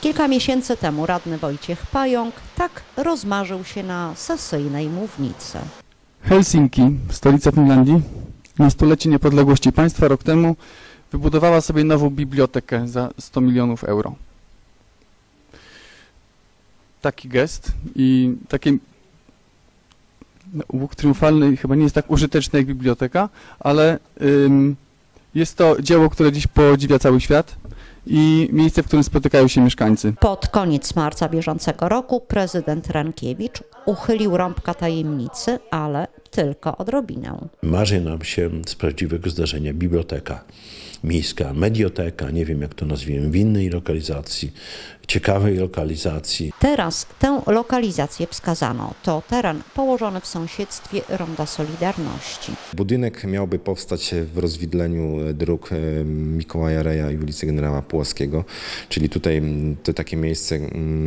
Kilka miesięcy temu radny Wojciech Pająk tak rozmarzył się na sesyjnej mównicy. Helsinki, stolica Finlandii, na stulecie niepodległości państwa rok temu wybudowała sobie nową bibliotekę za 100 milionów euro. Taki gest i taki łuk triumfalny chyba nie jest tak użyteczny jak biblioteka, ale jest to dzieło, które dziś podziwia cały świat i miejsce, w którym spotykają się mieszkańcy. Pod koniec marca bieżącego roku prezydent Rękiewicz uchylił rąbka tajemnicy, ale tylko odrobinę. Marzy nam się z prawdziwego zdarzenia biblioteka miejska, medioteka, nie wiem jak to nazwiemy, w innej lokalizacji, ciekawej lokalizacji. Teraz tę lokalizację wskazano. To teren położony w sąsiedztwie Ronda Solidarności. Budynek miałby powstać w rozwidleniu dróg Mikołaja Reja i ulicy Generała Płockiego, czyli tutaj to takie miejsce,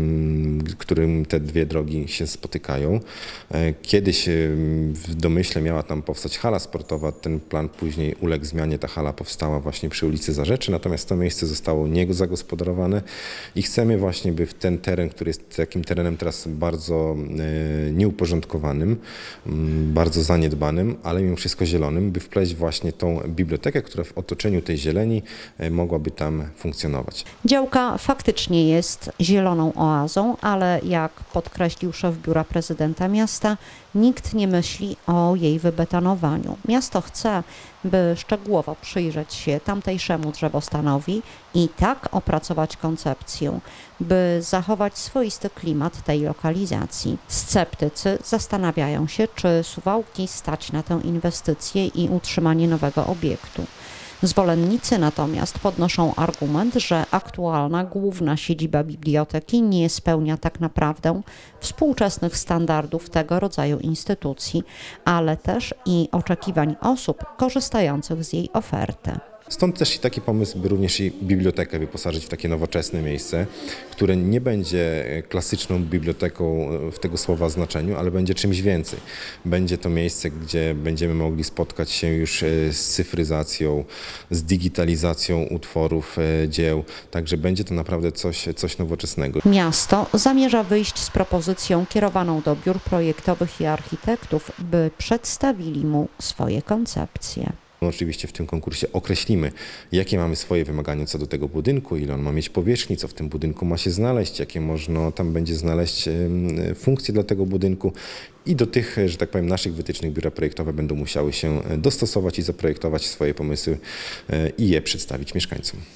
w którym te dwie drogi się spotykają. Kiedyś w domyśle miała tam powstać hala sportowa, ten plan później uległ zmianie, ta hala powstała właśnie przy ulicy Zarzeczy, natomiast to miejsce zostało niezagospodarowane i chcemy właśnie, by w ten teren, który jest takim terenem teraz bardzo nieuporządkowanym, bardzo zaniedbanym, ale mimo wszystko zielonym, by wpleść właśnie tą bibliotekę, która w otoczeniu tej zieleni mogłaby tam funkcjonować. Działka faktycznie jest zieloną oazą, ale jak podkreślił szef biura prezydenta miasta, nikt nie myśli o jej wybetonowaniu. Miasto chce, by szczegółowo przyjrzeć się tamtejszemu drzewostanowi i tak opracować koncepcję, by zachować swoisty klimat tej lokalizacji. Sceptycy zastanawiają się, czy Suwałki stać na tę inwestycję i utrzymanie nowego obiektu. Zwolennicy natomiast podnoszą argument, że aktualna główna siedziba biblioteki nie spełnia tak naprawdę współczesnych standardów tego rodzaju instytucji, ale też i oczekiwań osób korzystających z jej oferty. Stąd też i taki pomysł, by również i bibliotekę wyposażyć w takie nowoczesne miejsce, które nie będzie klasyczną biblioteką w tego słowa znaczeniu, ale będzie czymś więcej. Będzie to miejsce, gdzie będziemy mogli spotkać się już z cyfryzacją, z digitalizacją utworów, dzieł, także będzie to naprawdę coś nowoczesnego. Miasto zamierza wyjść z propozycją kierowaną do biur projektowych i architektów, by przedstawili mu swoje koncepcje. Oczywiście w tym konkursie określimy, jakie mamy swoje wymagania co do tego budynku, ile on ma mieć powierzchni, co w tym budynku ma się znaleźć, jakie można tam będzie znaleźć funkcje dla tego budynku i do tych, że tak powiem, naszych wytycznych biura projektowe będą musiały się dostosować i zaprojektować swoje pomysły i je przedstawić mieszkańcom.